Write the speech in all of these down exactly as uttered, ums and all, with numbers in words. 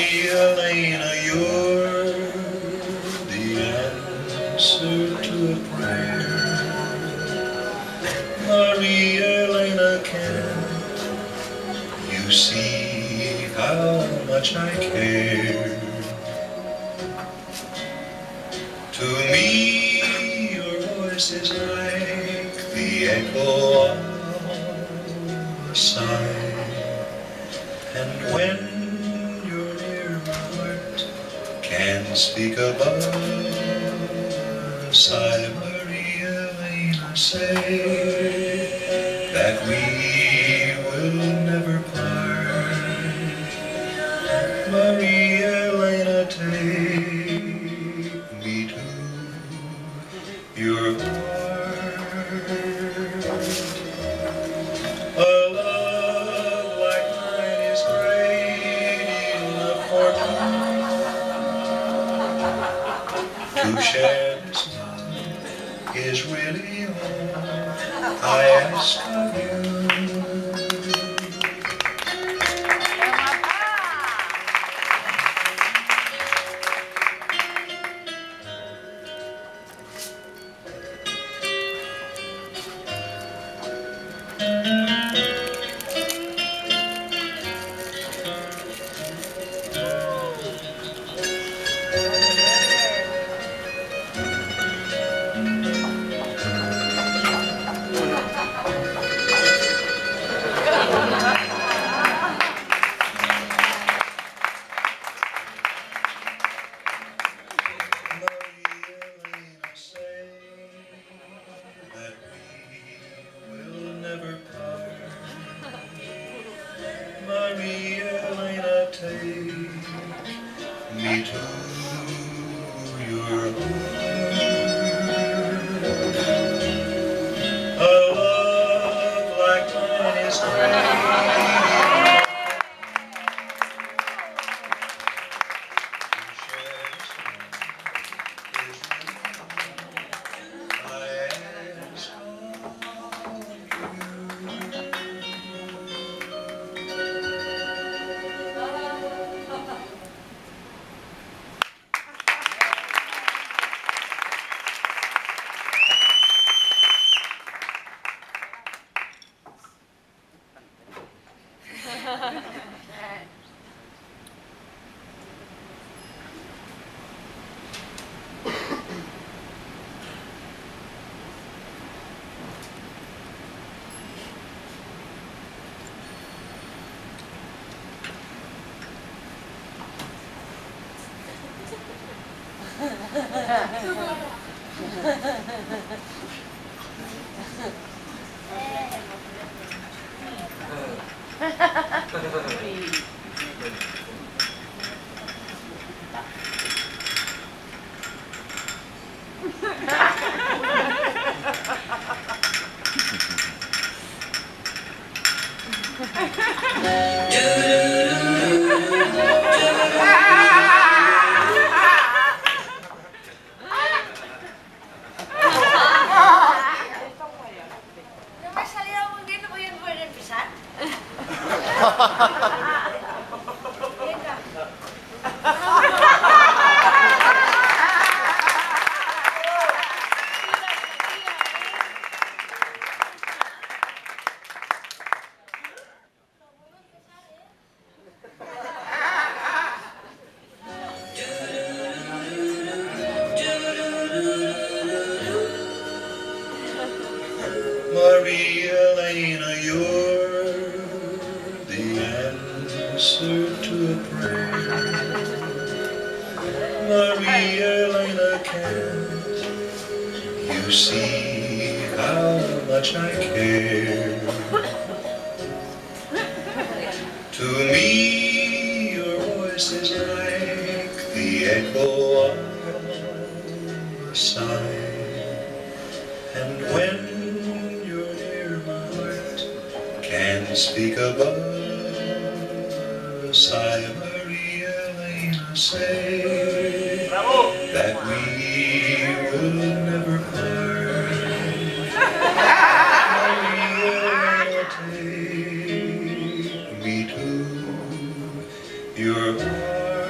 Maria Elena, you're the answer to a prayer. Maria Elena, can you see how much I care? To me, your voice is like the echo of a sigh, and when you're near, my heart can speak above a sigh. Maria Elena, say that we will never part. Maria Elena, take me to your heart. A love like mine is great enough for two. To share this love is really all I ask of you. Maria Elena, take me to your heart. A love like mine is great. Maria Elena, you're the answer to a prayer. Maria Elena, can't you see how much I care? To me, your voice is like the echo of a sigh, and when can speak above a sigh. Maria Elena, say that we will never part. Maria Elena, take me to your heart.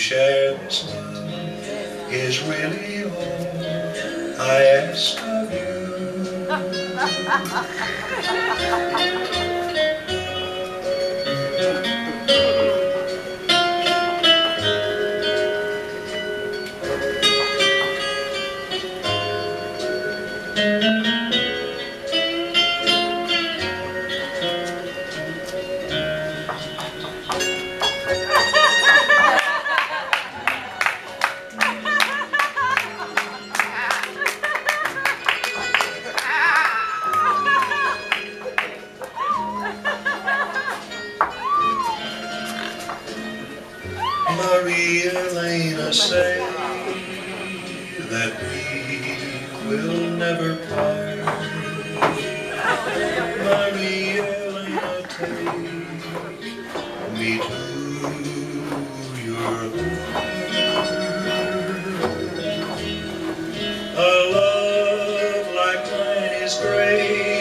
share this love is really all I ask of you. Maria Elena say that we will never part. Maria Elena, take me to your heart. A love like mine is great.